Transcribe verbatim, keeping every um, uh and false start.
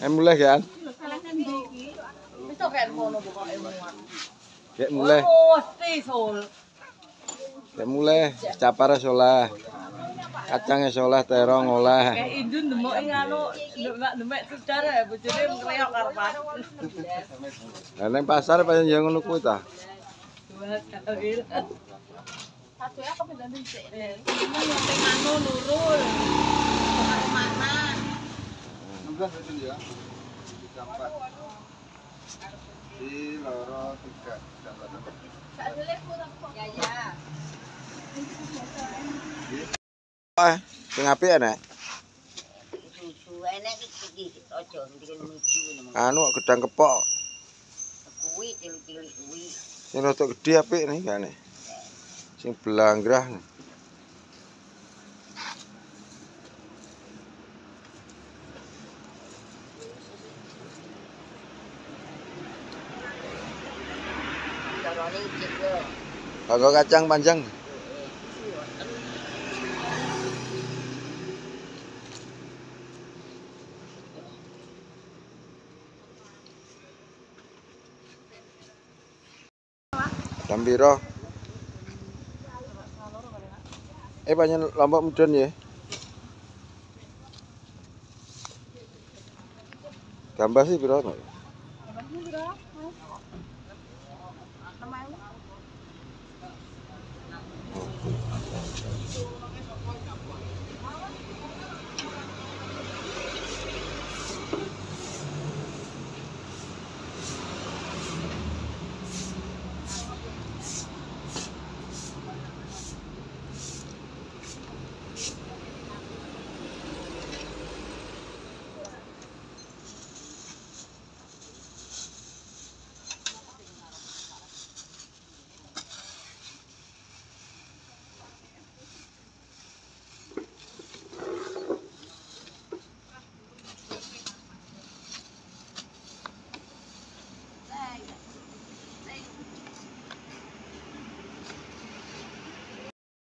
Em mulai kan? Wis tok kayak ngono pokoke muat. Kayak mulai. Oh, mesti sol. Kayak mulai. Capare solah. Kacangnya solah, terong olah. Kayak indun demok anu demek-demek secara bojone ngreok karepan. Lah ning pasar pancen ya ngono kuwi ta. Dua kali. Satu ya kepedan dhisik. Ini yang anu lurul. Karo mana? Enggak itu ya. Campak. Di loro tiga. Ya ya. Ah, sing apik enek. Susu enek iki aja ndikene nuju ngono. Anu gedang kepok. Kuwi cilik-cilik kuwi. Sing rada gedhe apik nih kane. Sing belanggrah. Carane cek yo. Kanggo kacang panjang. Gambiro. Eh panjen lombok mudun ya. Gambas sih piro? Gambasnya berapa?